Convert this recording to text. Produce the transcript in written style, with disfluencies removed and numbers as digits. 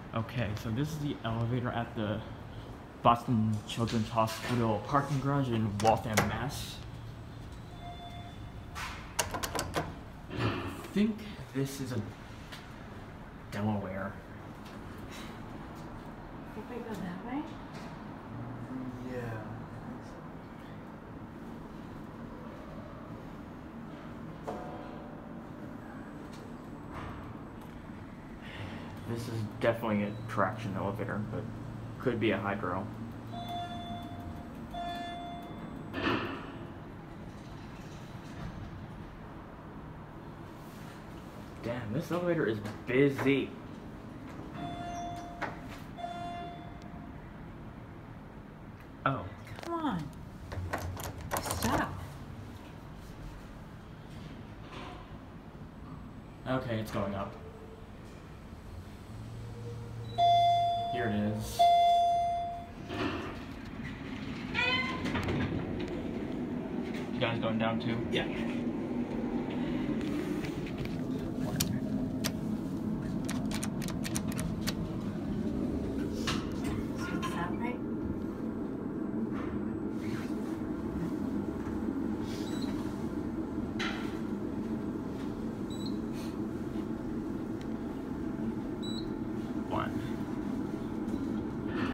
Okay, so this is the elevator at the Boston Children's Hospital parking garage in Waltham, Mass. I think this is a Delaware. Think we go that way? Yeah. This is definitely a traction elevator, but could be a hydro. Damn, this elevator is busy. Oh. Come on. Stop. Okay, it's going up. Here it is. You guys going down too? Yeah.